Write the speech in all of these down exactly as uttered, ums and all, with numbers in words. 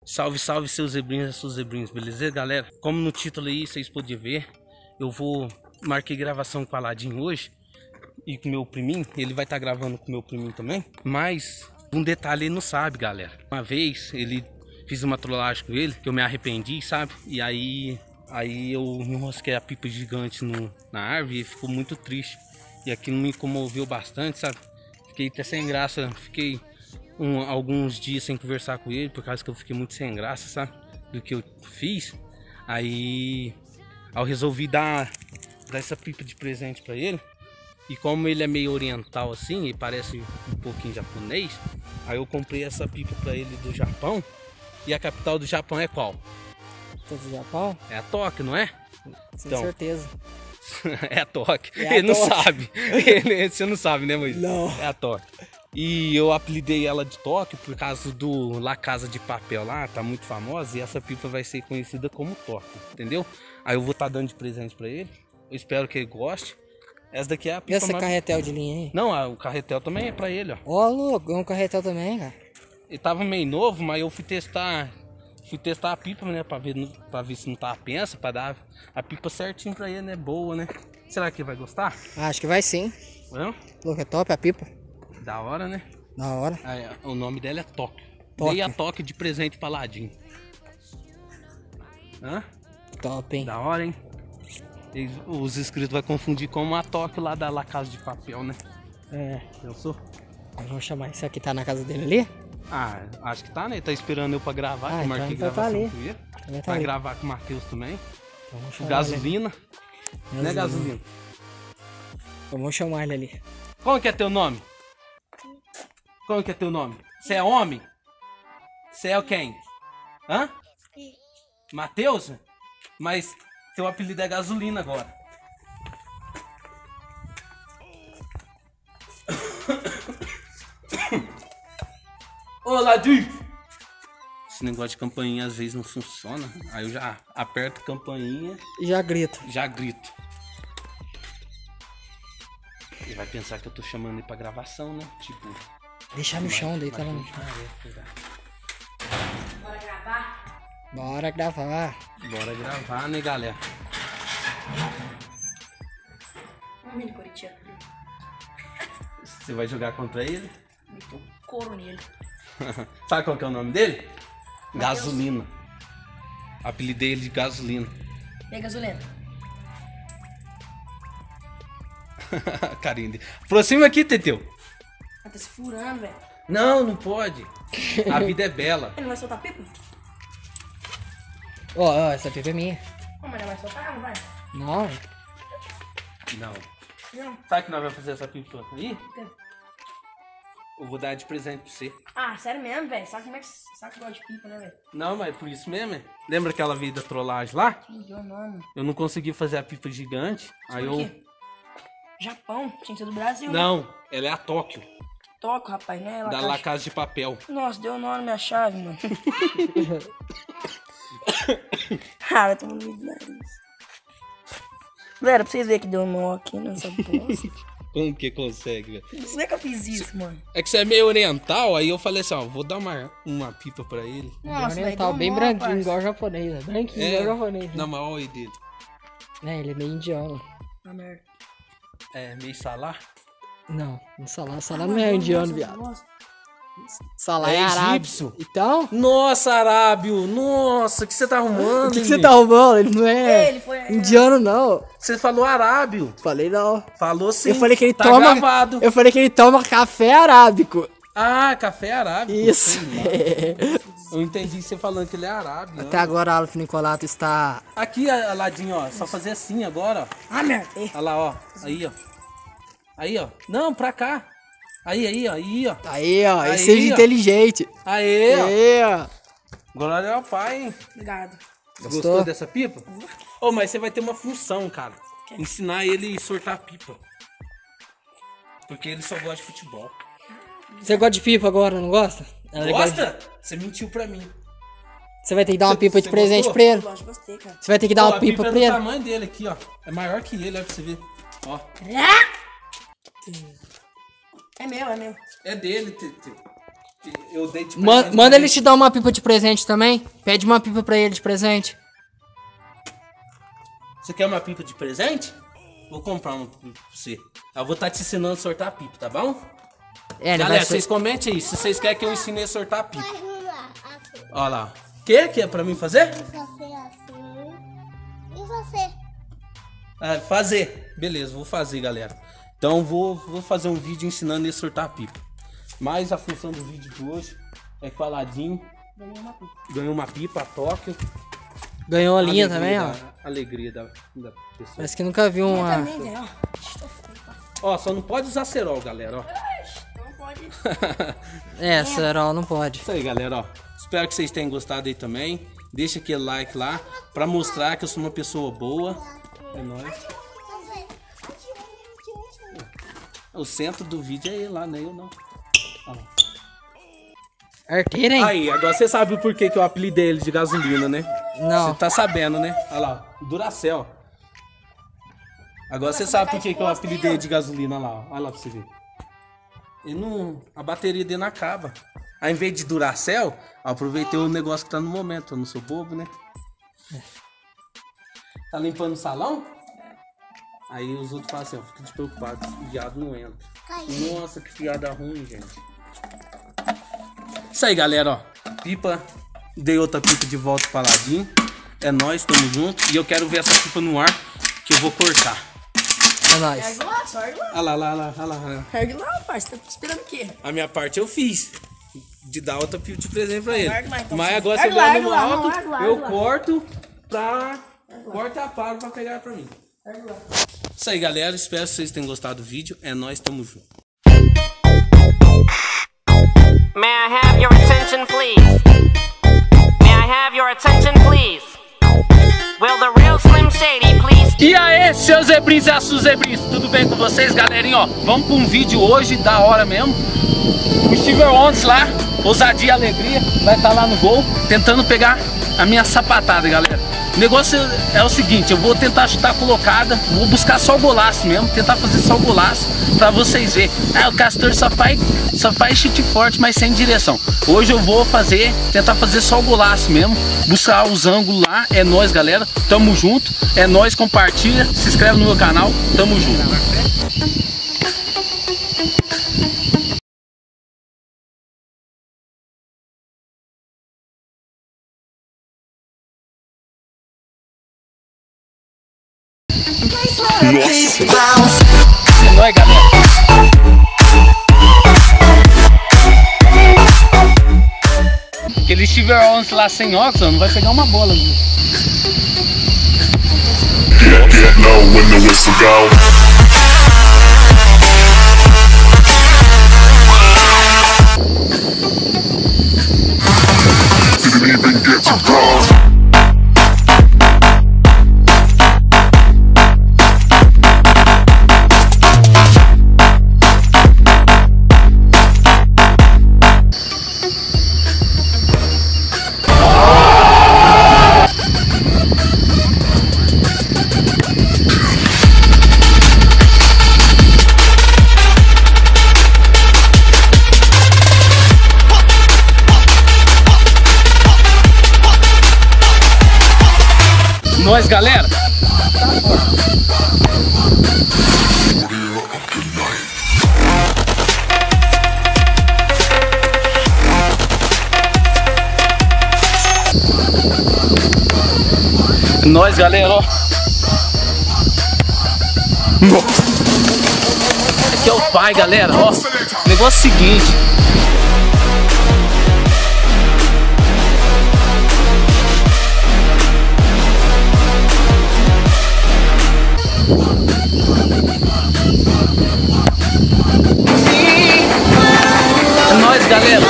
Salve, salve seus zebrinhos e seus zebrinhos, beleza, galera? Como no título aí vocês podem ver, eu vou... Marquei gravação com o Aladim hoje e com o meu priminho, ele vai estar tá gravando com o meu priminho também. Mas um detalhe ele não sabe, galera. Uma vez ele fiz uma trollagem com ele, que eu me arrependi, sabe? E aí, aí eu enrosquei a pipa gigante no, na árvore e ficou muito triste. E aquilo me comoveu bastante, sabe? Fiquei até sem graça, fiquei... Um, alguns dias sem conversar com ele, por causa que eu fiquei muito sem graça, sabe? Do que eu fiz. Aí eu resolvi dar, dar essa pipa de presente pra ele. E como ele é meio oriental assim, e parece um pouquinho japonês, aí eu comprei essa pipa pra ele do Japão. E a capital do Japão é qual? Do Japão? É a Tóquio, não é? Com então, certeza. É a Tóquio. É a ele não Tóquio. sabe. Ele, você não sabe, né, Moisés? Não. É a Tóquio. E eu apelidei ela de Tóquio por causa do La Casa de Papel lá, tá muito famosa. E essa pipa vai ser conhecida como Tóquio, entendeu? Aí eu vou estar tá dando de presente pra ele. Eu espero que ele goste. Essa daqui é a pipa. E essa mais... carretel de linha aí? Não, a, o carretel também é pra ele, ó. Ó, louco, é um carretel também, cara. Ele tava meio novo, mas eu fui testar... Fui testar a pipa, né, pra ver, pra ver se não tava pensa, pra dar a pipa certinho pra ele, né, boa, né? Será que ele vai gostar? Acho que vai sim. Não? Louco, é top a pipa. Da hora, né? Da hora. Aí, o nome dela é Tóquio. Tóquio. Dei a Tóquio de presente pra Aladim. Hã? Top, hein? Da hora, hein? E os inscritos vão confundir com a Tóquio lá da La Casa de Papel, né? É. Pensou? Vamos chamar. Isso aqui tá na casa dele ali? Ah, acho que tá, né? Tá esperando eu pra gravar, Ah, que eu então marquei ele vai tá gravação ali. com ele. Vai tá Vai ali. gravar com o Matheus também. Então vamos chamar Gasolina. ele. Né, gasolina? Vamos chamar ele ali. Como que é teu nome? Como que é teu nome? Você é homem? Você é quem? Hã? Matheus? Mas teu apelido é gasolina agora. Ô, Ladinho! Esse negócio de campainha às vezes não funciona. Aí eu já aperto a campainha Já grito. e já grito. Ele vai pensar que eu tô chamando ele pra gravação, né? Tipo... Deixar no chão, deita lá no chão. Ah, é verdade. Bora gravar? Bora gravar. Bora gravar, né, galera? Vamos ver no Coritiba. Você vai jogar contra ele? Meteu um couro nele. Sabe qual que é o nome dele? Mateus. Gasolina. Apelidei ele de Gasolina. E aí, gasolina? Carinho dele. Aproxima aqui, Teteu. Ah, tá se furando, velho. Não, não pode. A vida é bela. Ele não vai soltar pipa? Ó, ó, essa pipa é minha. Não, mas ele vai soltar, não vai? Não. Não. Não. Sabe que nós vamos fazer essa pipa aí? Por quê? Eu vou dar de presente pra você. Ah, sério mesmo, velho? Sabe como é que sabe que gosta de pipa, né, velho? Não, mas por isso mesmo, é? Lembra aquela vida trollagem lá? Não deu nome. Eu não consegui fazer a pipa gigante. Aí Por eu... quê? Japão, tinha que ser do Brasil, né? Não, ela é a Tóquio. Toco, rapaz, né? Ela Da tá- La Casa de Papel. Nossa, deu nome na minha chave, mano. Ah, vai tomar no meio do nariz. Galera, pra vocês verem que deu nó aqui nessa bosta. Como que consegue, velho? Não é que eu fiz isso, mano. É que você é meio oriental, aí eu falei assim, ó, vou dar uma, uma pipa pra ele. Nossa, velho, Oriental, deu bem nó, branquinho, parça. igual japonês. Né? Branquinho, igual japonês. Né? na maior olho dele. É, ele é meio indiano. Ah, merda. É, meio salar. Não, não Salá. Salá Ah, não é mano, indiano, nossa, viado. nossa. Salá É é, arábio. egípcio. Então, o Nossa, Arábio, nossa, o que você tá arrumando, que, que hein, você meu? tá arrumando? Ele não é Ele foi- indiano, não. Você falou Arábio. Falei não. Falou sim. Eu falei que ele tá toma. gravado. Eu falei que ele toma café arábico. Ah, café arábico. Isso. sei lá. Eu entendi você falando que ele é arábio. Até agora a Alfa Nicolato está. Aqui, Aladinho, ó, só fazer assim agora, ó. Ah, merda. Olha lá, ó. Aí, ó. Aí, ó. Não, pra cá. Aí, aí, ó. Aí, ó. Aí, ó. Aí, Aí, seja ó. inteligente. Aê, ó. Aí, ó. Glória ao pai, hein? Obrigado. Você Gostou? Gostou dessa pipa? Ô, mas você vai ter uma função, cara. Ensinar ele a sortar pipa. Porque ele só gosta de futebol. Você gosta de pipa agora, não gosta? Ela Gosta? Você mentiu pra mim. Você vai ter que dar uma Você- pipa de você presente gostou? pra ele. Gosto, gostei, cara. Você vai ter que dar Ó, uma a pipa é pra do ele. tamanho dele aqui, ó. É maior que ele, olha pra você ver. Ó. É meu, é meu. É dele, Teteu. Eu dei de Ma presente manda pra ele te dar uma pipa de presente também. Pede uma pipa pra ele de presente. Você quer uma pipa de presente? Vou comprar uma pipa pra você. Eu vou estar te ensinando a sortar a pipa, tá bom? É, ele Galera, vai vocês ser... comentem aí se vocês querem que eu ensine a sortar a pipa. Faz lá, assim. Olha lá. O que que é pra mim fazer? E você assim. E você? Ah, fazer. Beleza, vou fazer, galera. Então vou, vou fazer um vídeo ensinando ele a sortar a pipa. Mas a função do vídeo de hoje é que o Aladinho ganhou uma pipa. Ganhou uma pipa, a Tóquio. Ganhou a linha Alegria também, ó. da- Alegria da, da pessoa. Parece que nunca viu uma... Também, né? Ó. Ó, só não pode usar cerol, galera, ó. Não pode. É, Serol, não pode. Isso aí, galera, ó. Espero que vocês tenham gostado aí também. Deixa aquele like lá pra mostrar que eu sou uma pessoa boa. É nóis. O centro do vídeo é ele lá, nem eu não. Ó lá. Arteira, hein? Aí, agora você sabe o porquê que eu apelidei ele de gasolina, né? Não. Você tá sabendo, né? Olha lá, Duracell. Agora você sabe por que que eu apelidei ele de gasolina, olha lá, ó. Olha lá pra você ver. Ele não... A bateria dele não acaba. Aí, em vez de Duracell, eu aproveitei o negócio que tá no momento. Eu não sou bobo, né? Tá limpando o salão? Aí os outros falam assim, ó, fica despreocupado, o viado não entra. Nossa, que piada ruim, gente. Isso aí, galera, ó. Pipa, dei outra pipa de volta pra Aladinho. É nóis, tamo junto. E eu quero ver essa pipa no ar, que eu vou cortar. É nóis. Ergue lá, só ergue lá. Olha lá, lá, lá, lá, lá. Ergue lá, parceiro. Tá esperando o quê? A minha parte eu fiz. De dar outra pipa de presente pra ele. Ergue lá, então, Mas sim. agora você Ergue lá, vai ergue no lá, alto, não, ergue lá, eu ergue lá. corto pra... Corta a paro pra pegar pra mim. Ergue lá. Isso aí, galera. Espero que vocês tenham gostado do vídeo. É nóis, tamo junto. May I have your attention, please? May I have your attention, please? Will the real Slim Shady please? E aí, seus zebrinhos e as suas zebrinhas, tudo bem com vocês, galerinha? Ó, vamos para um vídeo hoje, da hora mesmo. O Steve Wonder lá, ousadia e alegria, vai estar lá no gol, tentando pegar a minha sapatada, galera. O negócio é o seguinte, eu vou tentar chutar colocada, vou buscar só o golaço mesmo, tentar fazer só o golaço pra vocês verem. Ah, o Castor só faz, só faz chute forte, mas sem direção. Hoje eu vou fazer, tentar fazer só o golaço mesmo, buscar os ângulos lá. É nóis, galera, tamo junto, é nóis, compartilha, se inscreve no meu canal, tamo junto. É nóis, galera. Aquele Steve Wonder lá sem óculos, não vai pegar uma bola. Viu? Get, get low when the whistle go. Didn't even get to cross. Nós, galera. Nós, galera, ó. Aqui é o pai, galera, ó. Negócio seguinte. É nóis, galera.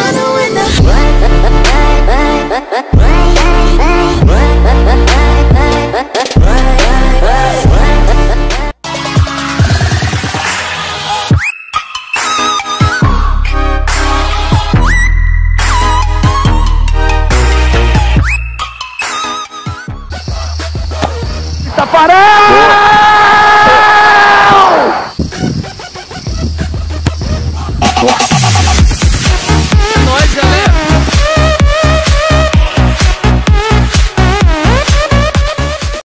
Tá parado!